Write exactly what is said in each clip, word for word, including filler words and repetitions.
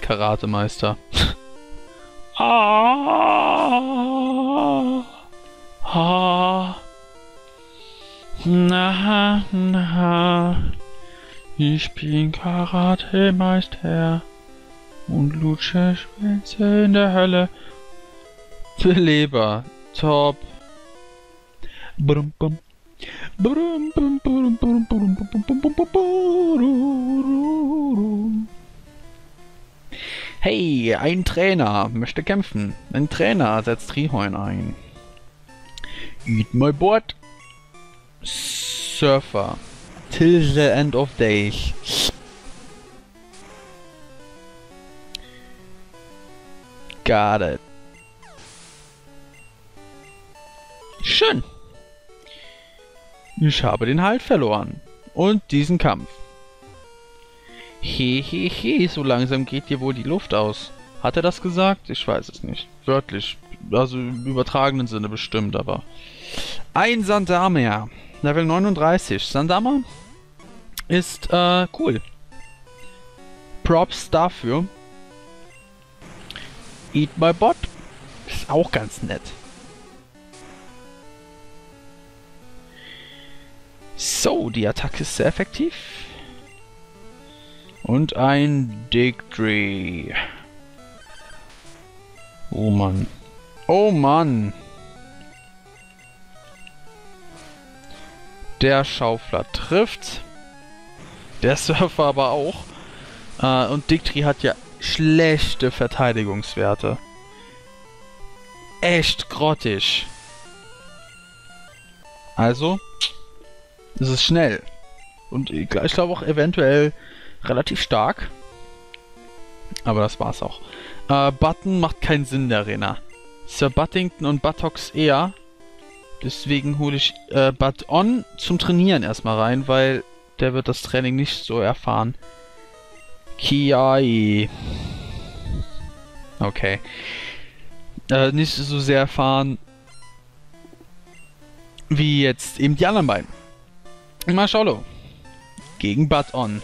Karatemeister. ah, ah, na, na, ich bin Karatemeister und lutsche Schwänze in der Hölle. Leber, top. Brum, bum. Brum, bum, bum, bum, bum, bum, bum, bum, bum. Hey, ein Trainer möchte kämpfen. Ein Trainer setzt Rihorn ein. Eat my board. Surfer. Till the end of days. Got it. Schön. Ich habe den Halt verloren. Und diesen Kampf. Hehehe, he, he, so langsam geht dir wohl die Luft aus. Hat er das gesagt? Ich weiß es nicht. Wörtlich. Also im übertragenen Sinne bestimmt, aber... Ein Sandamer. Level neununddreißig. Sandamer ist, äh, cool. Props dafür. Eat my bot. Ist auch ganz nett. So, die Attacke ist sehr effektiv. Und ein Dick-Tree. Oh Mann. Oh Mann. Der Schaufler trifft. Der Surfer aber auch. Äh, und Dick-Tree hat ja schlechte Verteidigungswerte. Echt grottig. Also... Es ist schnell. Und ich glaube auch eventuell relativ stark. Aber das war's auch. Äh, Button macht keinen Sinn in der Arena. Sir Buttington und Buttocks eher. Deswegen hole ich äh, Butt-On zum Trainieren erstmal rein, weil der wird das Training nicht so erfahren. Kiai. Okay. Äh, nicht so sehr erfahren wie jetzt eben die anderen beiden. Marshalo. Gegen Butt-On.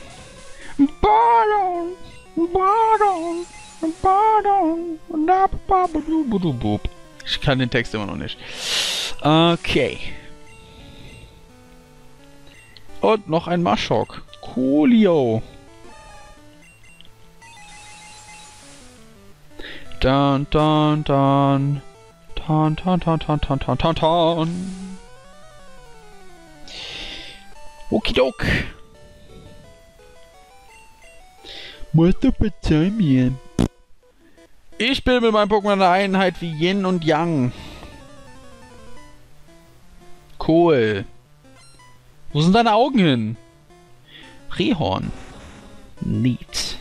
Ich kann den Text immer noch nicht. Okay. Und noch ein Maschok. Coolio. Dun dun dun. Dun dun dun dun dun dun dun dun. Okidok. Musst du verzeihen mir. Ich bin mit meinem Pokémon eine Einheit wie Yin und Yang. Cool. Wo sind deine Augen hin? Rihorn. Neat.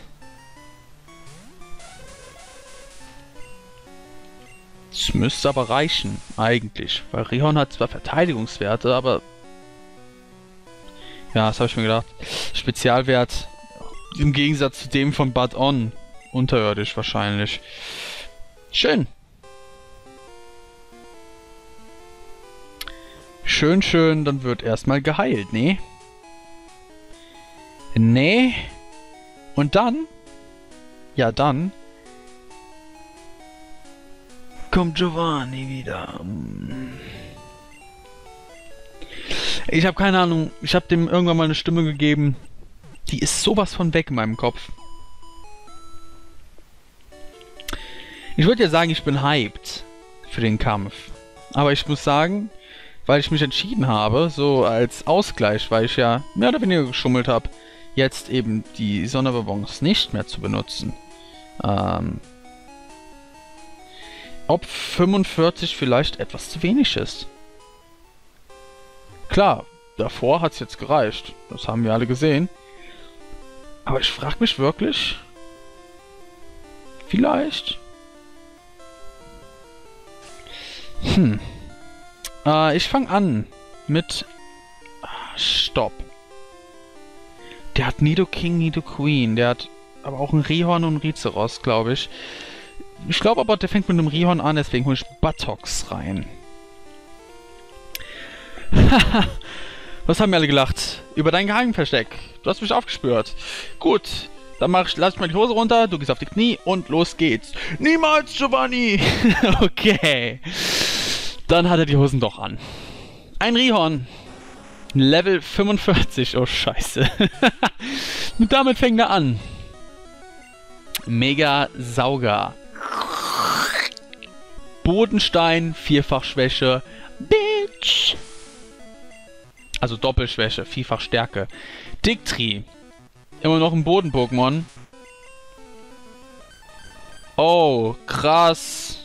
Das müsste aber reichen, eigentlich. Weil Rihorn hat zwar Verteidigungswerte, aber... Ja, das habe ich mir gedacht. Spezialwert im Gegensatz zu dem von Butt-On. Unterirdisch wahrscheinlich. Schön. Schön, schön. Dann wird erstmal geheilt, ne? Nee. Und dann? Ja, dann kommt Giovanni wieder. Ich habe keine Ahnung. Ich habe dem irgendwann mal eine Stimme gegeben. Die ist sowas von weg in meinem Kopf. Ich würde ja sagen, ich bin hyped für den Kampf. Aber ich muss sagen, weil ich mich entschieden habe, so als Ausgleich, weil ich ja mehr oder weniger geschummelt habe, jetzt eben die Sonderbonbons nicht mehr zu benutzen. Ähm, ob fünfundvierzig vielleicht etwas zu wenig ist. Klar, davor hat es jetzt gereicht. Das haben wir alle gesehen. Aber ich frage mich wirklich... Vielleicht... Hm. Äh, ich fange an mit... Stopp. Der hat Nidoking, Nidoqueen. Der hat aber auch ein Rihorn und ein Rizeros, glaube ich. Ich glaube aber, der fängt mit einem Rihorn an, deswegen hole ich Buttocks rein. Was haben wir alle gelacht? Über dein Geheimversteck. Du hast mich aufgespürt. Gut, Dann mach ich, lass ich mal die Hose runter, du gehst auf die Knie und los geht's. Niemals, Giovanni! Okay. Dann hat er die Hosen doch an. Ein Rihorn. Level fünfundvierzig. Oh, scheiße. Und damit fängt er an. Mega Sauger. Bodenstein, Vierfachschwäche. Bitch. Also Doppelschwäche, Vierfach Stärke. Dictri. Immer noch ein Boden-Pokémon. Oh, krass.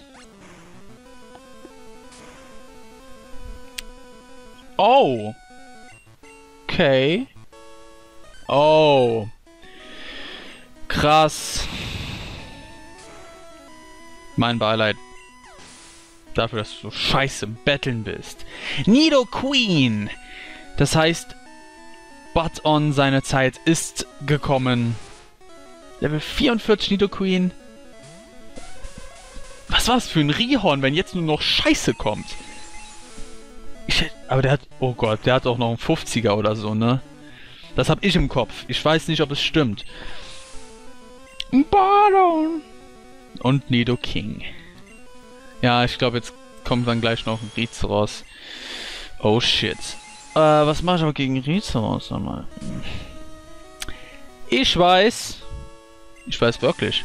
Oh. Okay. Oh. Krass. Mein Beileid. Dafür, dass du so scheiße im Betteln bist. Nidoqueen. Das heißt, But-on, seine Zeit ist gekommen. Level vierundvierzig Nidoqueen. Was war das für ein Rihorn, wenn jetzt nur noch Scheiße kommt? Ich, aber der hat... Oh Gott, der hat auch noch einen fünfziger oder so, ne? Das hab ich im Kopf. Ich weiß nicht, ob es stimmt. Baron. Und Nidoking. Ja, ich glaube, jetzt kommt dann gleich noch ein Rizeros. Oh shit. Äh, was mache ich aber gegen Rizeros nochmal? Ich weiß. Ich weiß wirklich.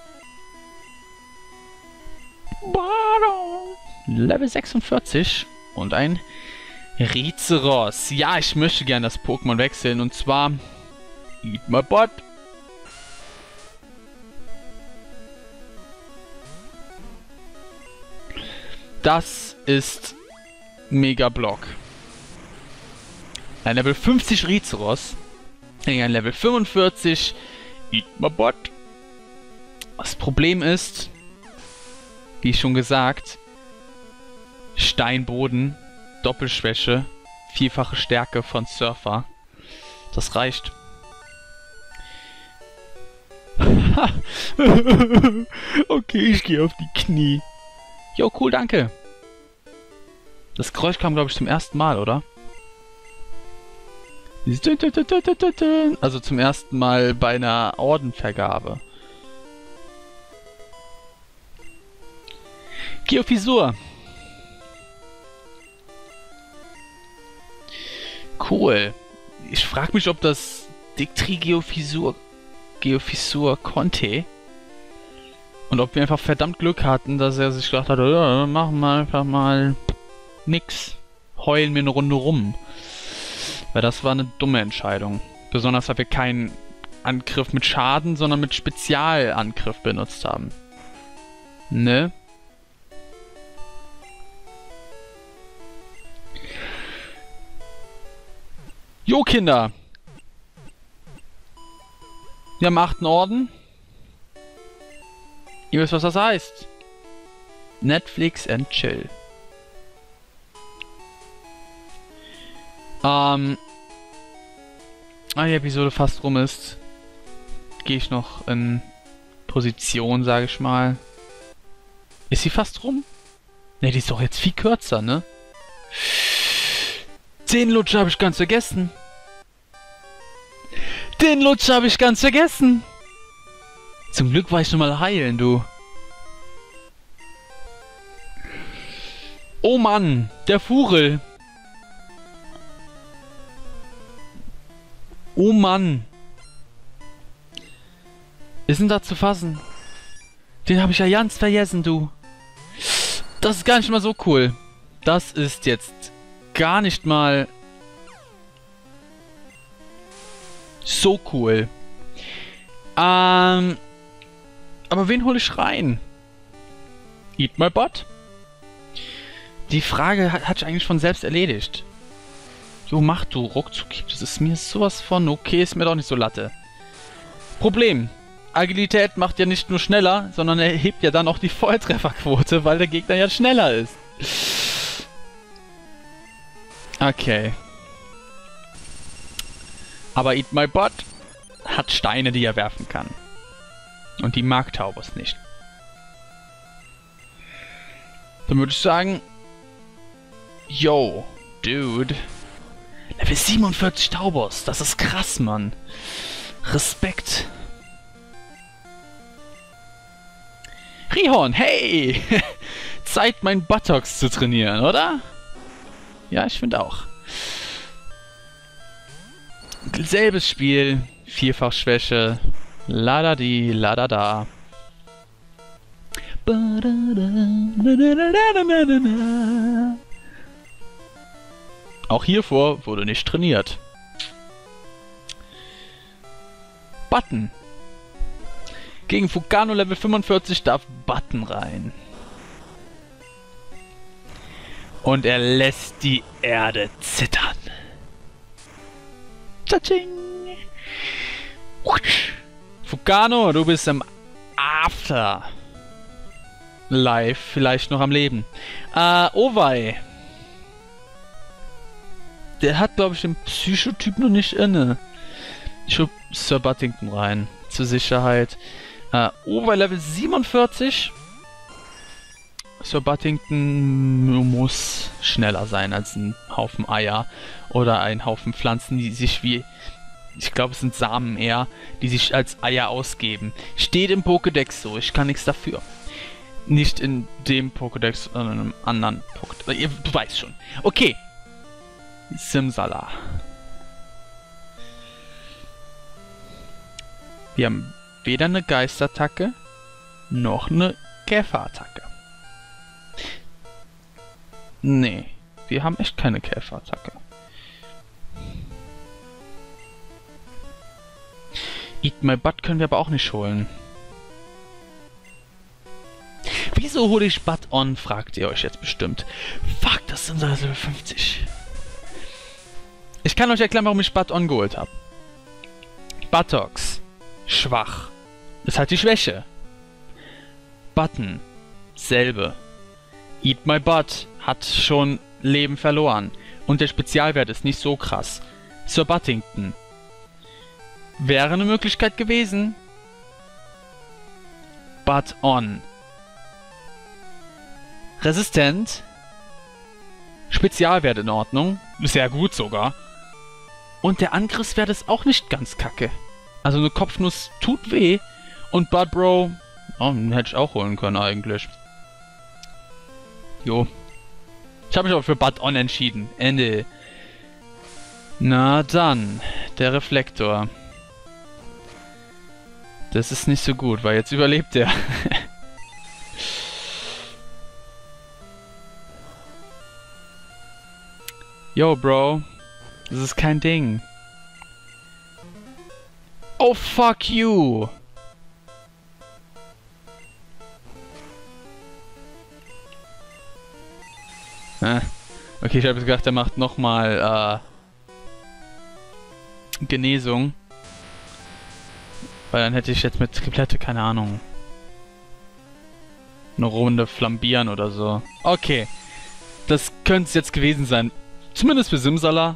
Baron. Level sechsundvierzig. Und ein Rizeros. Ja, ich möchte gerne das Pokémon wechseln. Und zwar... Eat my butt. Das ist Mega Block. Ein Level fünfzig Rizeros. Ein Level fünfundvierzig. Eat my butt. Das Problem ist, wie schon gesagt, Steinboden, Doppelschwäche, vierfache Stärke von Surfer. Das reicht. Okay, ich gehe auf die Knie. Jo, cool, danke. Das Geräusch kam, glaube ich, zum ersten Mal, oder? Also zum ersten Mal bei einer Ordenvergabe. Geofissur. Cool. Ich frage mich, ob das Dictri Geofissur Geofissur konnte. Und ob wir einfach verdammt Glück hatten, dass er sich gedacht hat, ja, machen wir einfach mal nix. Heulen wir eine Runde rum. Weil das war eine dumme Entscheidung. Besonders, weil wir keinen Angriff mit Schaden, sondern mit Spezialangriff benutzt haben. Ne? Jo, Kinder! Wir haben achten Orden. Ihr wisst, was das heißt. Netflix and chill. Ähm... Ah, die Episode fast rum ist, gehe ich noch in Position, sage ich mal. Ist sie fast rum? Ne, die ist doch jetzt viel kürzer, ne? Den Lutscher habe ich ganz vergessen. Den Lutscher habe ich ganz vergessen. Zum Glück war ich schon mal heilen, du. Oh Mann, der Furel. Oh Mann. Ist denn da zu fassen? Den habe ich ja ganz vergessen, du. Das ist gar nicht mal so cool. Das ist jetzt gar nicht mal so cool. Ähm... Aber wen hole ich rein? Eat my butt? Die Frage hat, hat sich eigentlich von selbst erledigt. Jo, mach du, ruckzuck. Das ist mir sowas von okay, ist mir doch nicht so Latte. Problem. Agilität macht ja nicht nur schneller, sondern erhebt ja dann auch die Volltrefferquote, weil der Gegner ja schneller ist. Okay. Aber Eat my butt hat Steine, die er werfen kann. Und die mag Taubos nicht. Dann würde ich sagen... Yo, Dude. Level siebenundvierzig Taubos. Das ist krass, Mann. Respekt. Rihorn, hey! Zeit, mein Buttocks zu trainieren, oder? Ja, ich finde auch. Selbes Spiel, Vierfach-Schwäche. Ladadi, ladada. Auch hiervor wurde nicht trainiert. Button. Gegen Fugano Level fünfundvierzig darf Button rein. Und er lässt die Erde zittern. Tsching. Fugano, du bist im After. Live, vielleicht noch am Leben. Äh, Owei. Der hat, glaube ich, den Psychotyp noch nicht inne. Ich schub Sir Buttington rein. Zur Sicherheit. Äh, Owei Level siebenundvierzig. Sir Buttington muss schneller sein als ein Haufen Eier oder ein Haufen Pflanzen, die sich wie, ich glaube es sind Samen eher, die sich als Eier ausgeben. Steht im Pokédex so, ich kann nichts dafür. Nicht in dem Pokédex, sondern in einem anderen Pokédex. Ihr weißt schon. Okay. Simsala. Wir haben weder eine Geistattacke noch eine Käferattacke. Nee, wir haben echt keine Käferattacke. Eat My Butt können wir aber auch nicht holen. Wieso hole ich Butt on, fragt ihr euch jetzt bestimmt. Fuck, das sind Level fünfzig. Ich kann euch erklären, warum ich Butt on geholt habe. Buttocks. Schwach. Das hat die Schwäche. Button. Selbe. Eat My Butt hat schon Leben verloren. Und der Spezialwert ist nicht so krass. Sir Buttington. Wäre eine Möglichkeit gewesen. Butt on. Resistent. Spezialwert in Ordnung. Sehr gut sogar. Und der Angriffswert ist auch nicht ganz kacke. Also eine Kopfnuss tut weh. Und Bud Bro, oh, den hätte ich auch holen können eigentlich. Jo. Ich habe mich aber für Bud On entschieden. Ende. Na dann. Der Reflektor. Das ist nicht so gut, weil jetzt überlebt er. Yo, Bro. Das ist kein Ding. Oh, fuck you. Ah. Okay, ich habe gedacht, er macht nochmal äh, Genesung. Weil dann hätte ich jetzt mit Triplette, keine Ahnung, eine Runde flambieren oder so. Okay. Das könnte es jetzt gewesen sein. Zumindest für Simsala.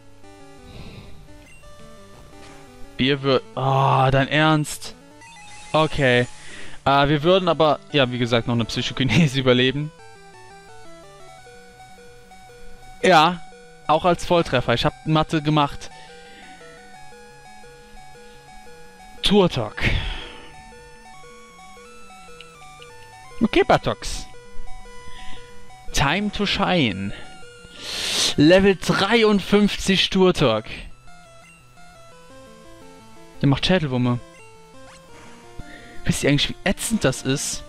Wir würden... Oh, dein Ernst? Okay. Äh, wir würden aber, ja, wie gesagt, noch eine Psychokinese überleben. Ja, auch als Volltreffer. Ich habe Mathe gemacht. Turtok. Okay, Buttocks. Time to shine. Level dreiundfünfzig Turtok. Der macht Schädelwumme. Wisst ihr eigentlich, wie ätzend das ist?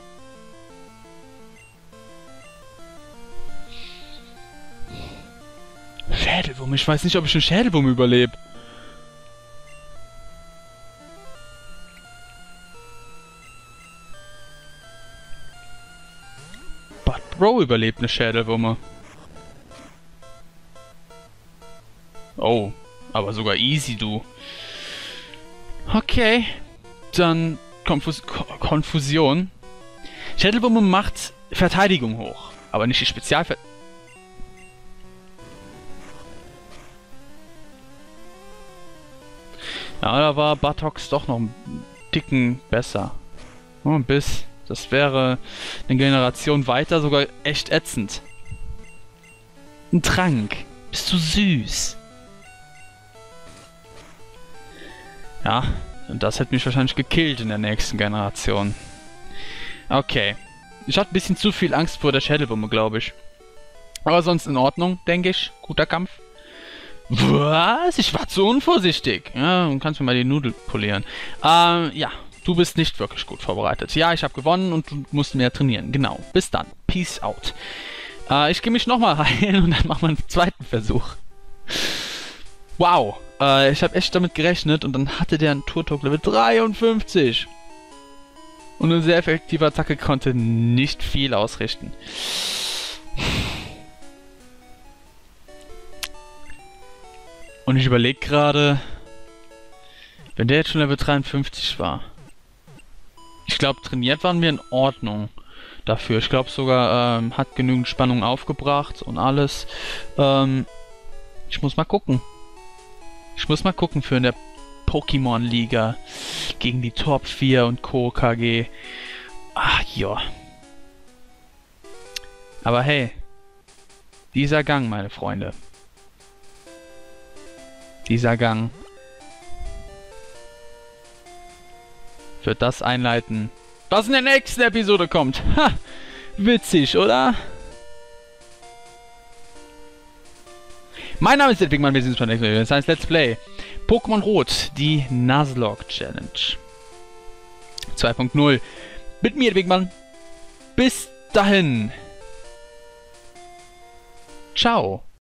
Schädelwumme. Ich weiß nicht, ob ich eine Schädelwumme überlebe. But Bro überlebt eine Schädelwumme. Oh, aber sogar easy, du. Okay, dann Konfus Konfusion. Schädelwumme macht Verteidigung hoch, aber nicht die Spezialver... Ja, da war Buttocks doch noch einen Ticken besser. Nur ein Biss. Das wäre eine Generation weiter sogar echt ätzend. Ein Trank. Bist du süß. Ja, und das hätte mich wahrscheinlich gekillt in der nächsten Generation. Okay. Ich hatte ein bisschen zu viel Angst vor der Schädelwumme, glaube ich. Aber sonst in Ordnung, denke ich. Guter Kampf. Was? Ich war zu unvorsichtig. Ja, du kannst mir mal die Nudel polieren. Ähm, ja. Du bist nicht wirklich gut vorbereitet. Ja, ich habe gewonnen und du musst mehr trainieren. Genau. Bis dann. Peace out. Äh, ich gehe mich nochmal rein und dann machen wir einen zweiten Versuch. Wow. Äh, ich habe echt damit gerechnet und dann hatte der einen Turtok Level dreiundfünfzig. Und eine sehr effektive Attacke konnte nicht viel ausrichten. Und ich überlege gerade, wenn der jetzt schon Level dreiundfünfzig war. Ich glaube, trainiert waren wir in Ordnung dafür. Ich glaube sogar, ähm, hat genügend Spannung aufgebracht und alles. Ähm, ich muss mal gucken. Ich muss mal gucken für in der Pokémon-Liga gegen die Top vier und Co. K G. Ach ja. Aber hey, dieser Gang, meine Freunde. Dieser Gang wird das einleiten, was in der nächsten Episode kommt. Ha! Witzig, oder? Mein Name ist der Wigman, wir sehen uns beim nächsten Mal. Das heißt Let's Play Pokémon Rot, die Nuzlocke Challenge zwei Punkt null. Mit mir, Wigman. Bis dahin. Ciao.